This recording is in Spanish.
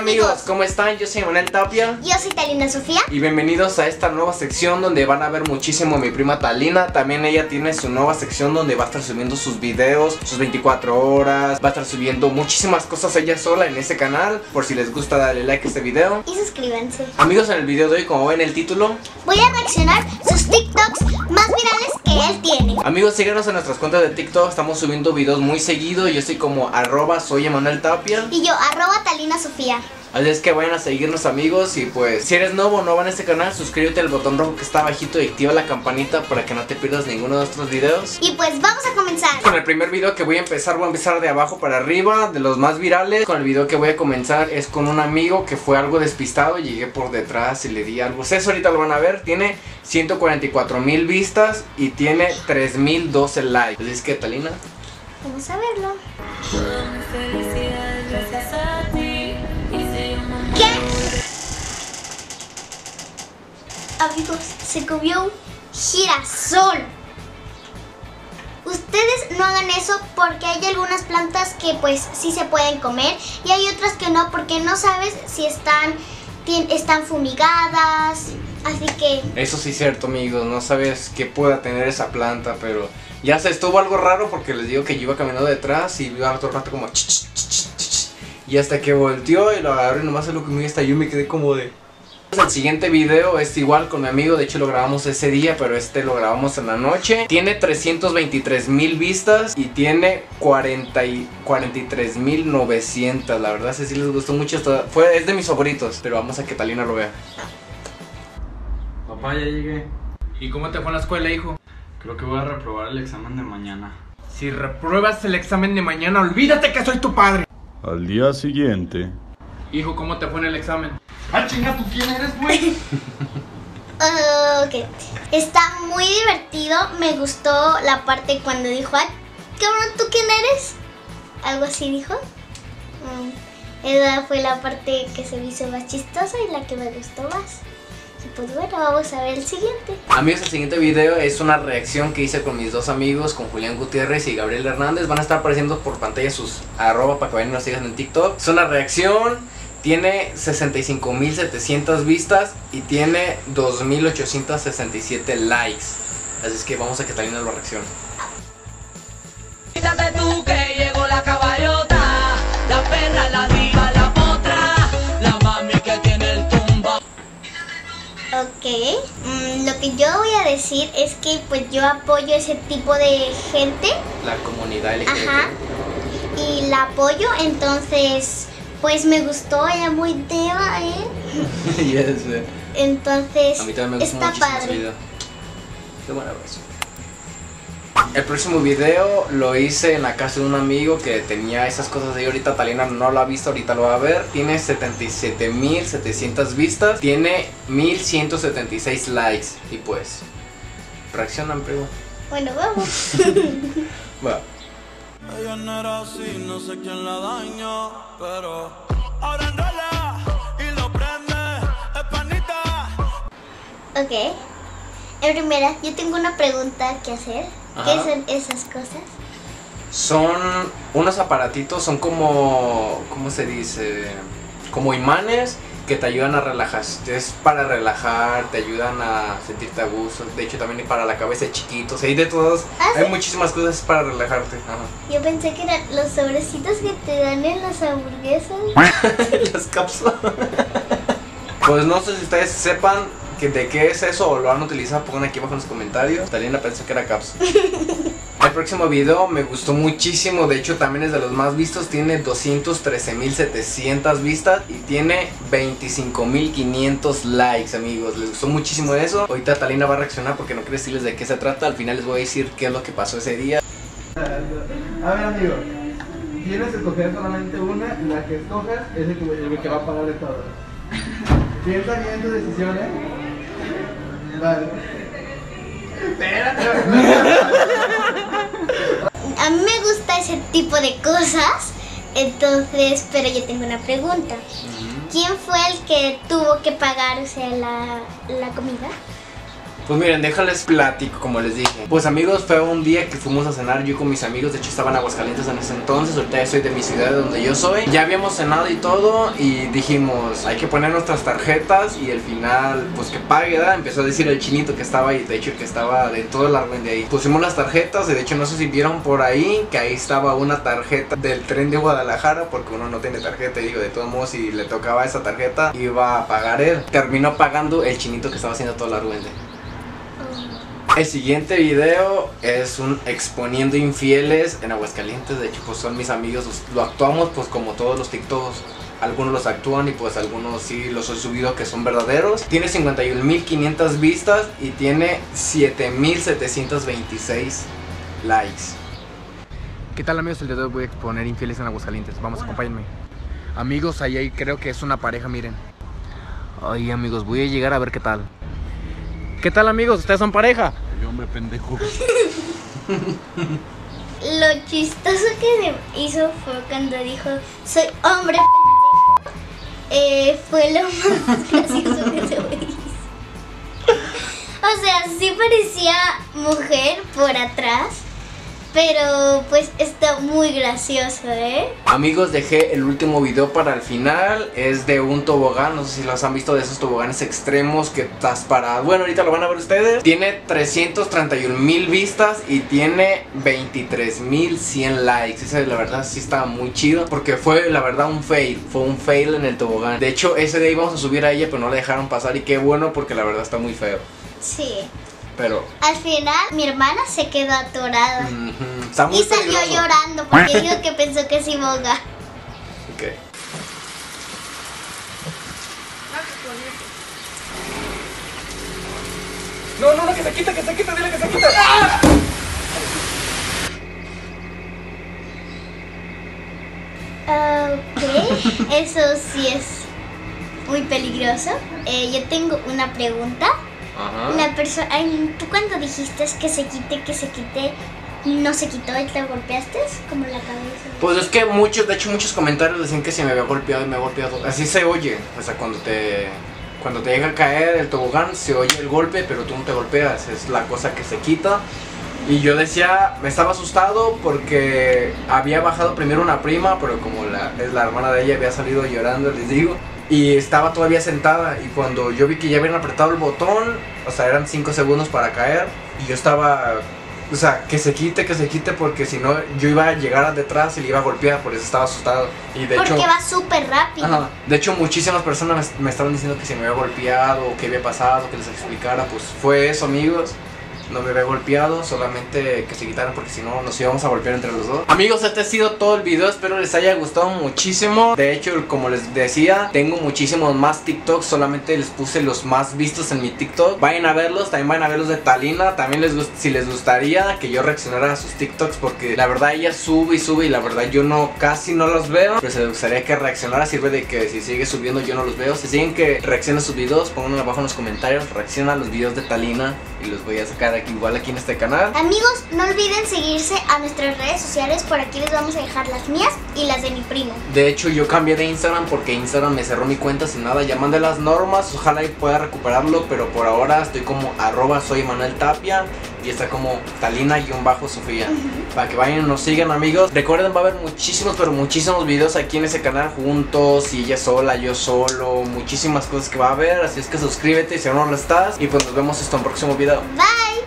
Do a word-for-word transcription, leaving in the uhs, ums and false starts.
amigos, ¿cómo están? Yo soy Manuel Tapia. Yo soy Talina Sofía. Y bienvenidos a esta nueva sección donde van a ver muchísimo a mi prima Talina. También ella tiene su nueva sección donde va a estar subiendo sus videos, sus veinticuatro horas. Va a estar subiendo muchísimas cosas ella sola en ese canal. Por si les gusta, darle like a este video. Y suscríbanse. Amigos, en el video de hoy, como ven el título, voy a reaccionar sus TikToks más virales que él tiene. Amigos, síganos en nuestras cuentas de TikTok. Estamos subiendo videos muy seguido. Yo estoy como arroba soy Manuel Tapia. Y yo, arroba Talina Sofía. Así es que vayan a seguirnos, amigos. Y pues, si eres nuevo o nueva en este canal, suscríbete al botón rojo que está abajito y activa la campanita para que no te pierdas ninguno de nuestros videos. Y pues vamos a comenzar con el primer video que voy a empezar. Voy a empezar de abajo para arriba, de los más virales. Con el video que voy a comenzar es con un amigo que fue algo despistado. Llegué por detrás y le di algo. Eso ahorita lo van a ver. Tiene ciento cuarenta y cuatro mil vistas y tiene tres mil doce likes. Así es que, Talina, vamos a verlo. ¿Qué? Amigos, se comió un girasol. Ustedes no hagan eso porque hay algunas plantas que pues sí se pueden comer y hay otras que no, porque no sabes si están, están fumigadas. Así que... eso sí es cierto, amigos. No sabes qué pueda tener esa planta, pero ya se estuvo algo raro porque les digo que yo iba caminando detrás y iba todo el rato como ch, ch, ch, ch, ch, y hasta que volteó y lo agarré y nomás se lo comí, hasta yo me quedé como de... El siguiente video es igual con mi amigo. De hecho lo grabamos ese día, pero este lo grabamos en la noche. Tiene trescientos veintitrés mil vistas y tiene cuarenta y tres mil novecientos. La verdad, si sí les gustó mucho. Esto fue, es de mis favoritos, pero vamos a que Talina lo vea. Papá, ya llegué. ¿Y cómo te fue en la escuela, hijo? Creo que voy a reprobar el examen de mañana. Si repruebas el examen de mañana, olvídate que soy tu padre. Al día siguiente. Hijo, ¿cómo te fue en el examen? ¡Ah, chinga! ¿Tú quién eres, güey? Ok. Está muy divertido. Me gustó la parte cuando dijo, ay, cabrón, ¿tú quién eres? Algo así dijo. Um, esa fue la parte que se me hizo más chistosa y la que me gustó más. Y pues bueno, vamos a ver el siguiente. Amigos, el siguiente video es una reacción que hice con mis dos amigos, con Julián Gutiérrez y Gabriel Hernández. Van a estar apareciendo por pantalla sus arroba para que vayan y nos sigan en TikTok. Es una reacción, tiene sesenta y cinco mil setecientas vistas y tiene dos mil ochocientos sesenta y siete likes. Así es que vamos a que Talina lo reaccione. Quítate tú que llegó la caballota, la perra, la diva, la potra, la mami que tiene el tumba. Ok, mm, lo que yo voy a decir es que pues yo apoyo ese tipo de gente. La comunidad L G B T. Ajá. Y la apoyo, entonces pues me gustó, ella muy deva, ¿eh? Yes, eh. Entonces a mí también me gustó está muchísimo padre. ese video. Qué buena versión. El próximo video lo hice en la casa de un amigo que tenía esas cosas de ahorita. Talina no lo ha visto, ahorita lo va a ver. Tiene setenta y siete mil setecientas vistas. Tiene mil ciento setenta y seis likes. Y pues, reaccionan, primo. Bueno, vamos. Va. Ella no era así, no sé quién la dañó, pero ahora enrola y lo prende, es panita. Ok. En primera, yo tengo una pregunta que hacer. Ajá. ¿Qué son esas cosas? Son unos aparatitos, son como, ¿cómo se dice? Como imanes que te ayudan a relajar. Es para relajar, te ayudan a sentirte a gusto. De hecho también para la cabeza, chiquitos, hay de todos. ¿Ah, sí? Hay muchísimas cosas para relajarte. Ajá. Yo pensé que eran los sobrecitos que te dan en las hamburguesas. Las cápsulas. Pues no sé si ustedes sepan que de qué es eso o lo han utilizado, pongan aquí abajo en los comentarios. Talina pensó que era cápsula. El próximo video me gustó muchísimo, de hecho también es de los más vistos. Tiene doscientos trece mil setecientas vistas y tiene veinticinco mil quinientos likes, amigos. Les gustó muchísimo eso. Ahorita Talina va a reaccionar porque no quiero decirles de qué se trata. Al final les voy a decir qué es lo que pasó ese día. A ver, amigo, tienes que escoger solamente una y la que escojas es el que, el que va a pagar de todo. Piensa bien tu decisión, ¿eh? Vale. Espérate. A mí me gusta ese tipo de cosas. Entonces, pero yo tengo una pregunta. ¿Quién fue el que tuvo que pagar, o sea, la, la comida? Pues miren, déjales platico, como les dije. Pues amigos, fue un día que fuimos a cenar yo con mis amigos. De hecho estaba en Aguascalientes en ese entonces. Ahorita ya soy de mi ciudad, de donde yo soy. Ya habíamos cenado y todo. Y dijimos, hay que poner nuestras tarjetas. Y al final, pues que pague, ¿verdad? Empezó a decir el chinito que estaba ahí. De hecho, que estaba de todo el armen de ahí. Pusimos las tarjetas. Y de hecho, no sé si vieron por ahí que ahí estaba una tarjeta del tren de Guadalajara. Porque uno no tiene tarjeta. Y digo, de todos modos, si le tocaba esa tarjeta, iba a pagar él. Terminó pagando el chinito que estaba haciendo todo el argüende. El siguiente video es un exponiendo infieles en Aguascalientes. De hecho, pues son mis amigos. Lo actuamos pues como todos los TikToks. Algunos los actúan y pues algunos sí los he subido que son verdaderos. Tiene cincuenta y un mil quinientas vistas y tiene siete mil setecientos veintiséis likes. ¿Qué tal amigos? El día de hoy voy a exponer infieles en Aguascalientes. Vamos, acompáñenme. Amigos, ahí, ahí creo que es una pareja, miren. Ay amigos, voy a llegar a ver qué tal. ¿Qué tal amigos? ¿Ustedes son pareja? Yo hombre pendejo. Lo chistoso que se hizo fue cuando dijo soy hombre pendejo. Eh, fue lo más gracioso que se me hizo. O sea, sí parecía mujer por atrás, pero pues está muy gracioso, ¿eh? Amigos, dejé el último video para el final. Es de un tobogán, no sé si los han visto, de esos toboganes extremos que estás parado. Bueno, ahorita lo van a ver ustedes. Tiene trescientos treinta y un mil vistas y tiene veintitrés mil cien likes. Ese la verdad sí estaba muy chido, porque fue la verdad un fail. Fue un fail en el tobogán. De hecho, ese día íbamos a subir a ella, pero no la dejaron pasar. Y qué bueno, porque la verdad está muy feo. Sí. Pero al final mi hermana se quedó atorada. uh-huh. Está muy y salió peligroso. llorando porque dijo que pensó que se iba a ahogar. Ok. No, no, no, que se quita, que se quita, dile que se quita. ¡Ah! Ok, eso sí es muy peligroso. Eh, yo tengo una pregunta. Ajá. La persona, tú cuando dijiste que se quite, que se quite, ¿no se quitó y te golpeaste? Como la cabeza. Pues es que muchos, de hecho muchos comentarios decían que se me había golpeado y me ha golpeado. Así se oye, o sea, cuando te cuando te llega a caer el tobogán se oye el golpe, pero tú no te golpeas, es la cosa que se quita. Y yo decía, me estaba asustado porque había bajado primero una prima, pero como la, es la hermana de ella, había salido llorando, les digo. Y estaba todavía sentada y cuando yo vi que ya habían apretado el botón, o sea, eran cinco segundos para caer. Y yo estaba, o sea, que se quite, que se quite, porque si no yo iba a llegar detrás y le iba a golpear, por eso estaba asustado. Y de porque hecho, va súper rápido. Ajá, de hecho muchísimas personas me, me estaban diciendo que se me había golpeado, o que había pasado, que les explicara. Pues fue eso amigos. No me había golpeado, solamente que se quitaran porque si no nos íbamos a golpear entre los dos. Amigos, este ha sido todo el video, espero les haya gustado muchísimo. De hecho, como les decía, tengo muchísimos más TikToks, solamente les puse los más vistos en mi TikTok. Vayan a verlos, también vayan a ver los de Talina. También les gust- si les gustaría que yo reaccionara a sus TikToks, porque la verdad ella sube y sube y la verdad yo no, casi no los veo. Pero si les gustaría que reaccionara, sirve de que si sigue subiendo yo no los veo. Si siguen que reaccione a sus videos, pónganlo abajo en los comentarios, reacciona a los videos de Talina y los voy a sacar aquí, igual aquí en este canal. Amigos, no olviden seguirse a nuestras redes sociales. Por aquí les vamos a dejar las mías y las de mi primo. De hecho yo cambié de Instagram porque Instagram me cerró mi cuenta sin nada. Ya mandé las normas, ojalá y pueda recuperarlo, pero por ahora estoy como arroba soy Manuel Tapia y está como Talina-Sofía. Uh-huh. Para que vayan y nos sigan amigos. Recuerden, va a haber muchísimos, pero muchísimos videos aquí en ese canal juntos. Y ella sola, yo solo, muchísimas cosas que va a haber. Así es que suscríbete si aún no lo estás. Y pues nos vemos hasta un próximo video. Bye.